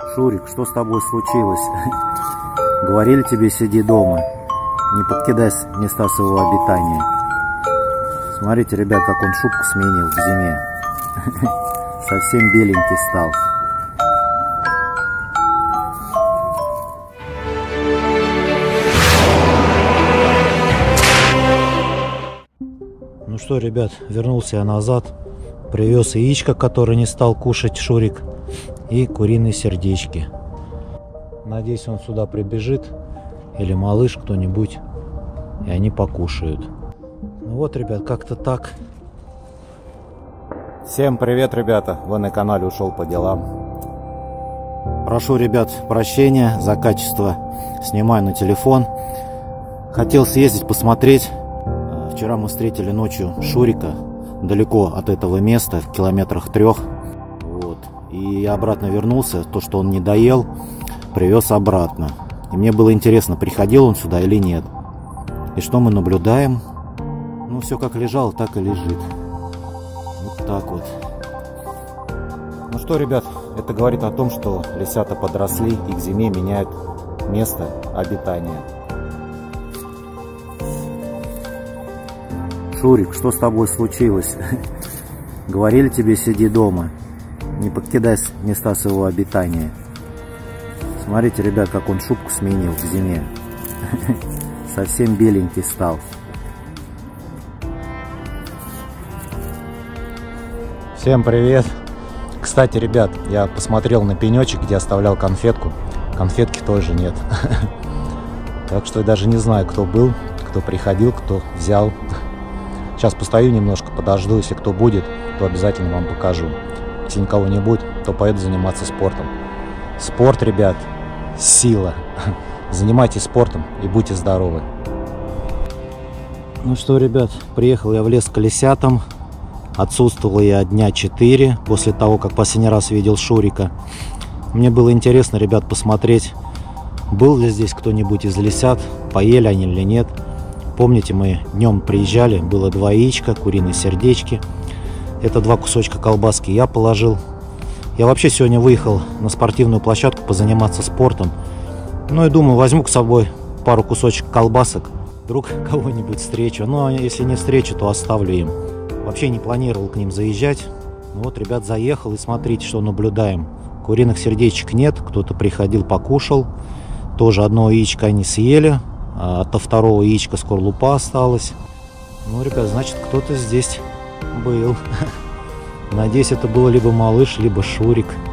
Шурик, что с тобой случилось? Говорили тебе, сиди дома, не покидай места своего обитания. Смотрите, ребят, как он шубку сменил в зиме. Совсем беленький стал. Ну что, ребят, вернулся я назад. Привез яичко, которое не стал кушать Шурик, и куриные сердечки. Надеюсь, он сюда прибежит, или малыш кто-нибудь, и они покушают. Ну вот, ребят, как-то так. Всем привет, ребята! Вы на канале «Ушел по делам». Прошу, ребят, прощения за качество. Снимаю на телефон. Хотел съездить посмотреть. Вчера мы встретили ночью Шурика далеко от этого места, в километрах 3. Вот. И я обратно вернулся. То, что он не доел, привез обратно. И мне было интересно, приходил он сюда или нет. И что мы наблюдаем? Ну, все как лежало, так и лежит. Вот так вот. Ну что, ребят, это говорит о том, что лисята подросли и к зиме меняют место обитания. Шурик, что с тобой случилось? Говорили тебе, сиди дома, не покидай места своего обитания. Смотрите, ребят, как он шубку сменил в зиме. Совсем беленький стал. Всем привет! Кстати, ребят, я посмотрел на пенечек, где оставлял конфетку. Конфетки тоже нет. Так что я даже не знаю, кто был, кто приходил, кто взял. Сейчас постою немножко, подожду. Если кто будет, то обязательно вам покажу. Если никого не будет, то поеду заниматься спортом. Спорт, ребят, сила. Занимайтесь спортом и будьте здоровы. Ну что, ребят, приехал я в лес к лисятам. Отсутствовал я дня 4 после того, как последний раз видел Шурика. Мне было интересно, ребят, посмотреть, был ли здесь кто-нибудь из лисят, поели они или нет. Помните, мы днем приезжали, было 2 яичка, куриные сердечки. Это 2 кусочка колбаски я положил. Я вообще сегодня выехал на спортивную площадку позаниматься спортом. Ну и думаю, возьму с собой пару кусочек колбасок. Вдруг кого-нибудь встречу. Но если не встречу, то оставлю им. Вообще не планировал к ним заезжать. Ну вот, ребят, заехал, и смотрите, что наблюдаем. Куриных сердечек нет, кто-то приходил, покушал. Тоже одно яичко они съели. А от второго яичка скорлупа осталась. Ну, ребят, значит, кто-то здесь был. Надеюсь, это был либо малыш, либо Шурик.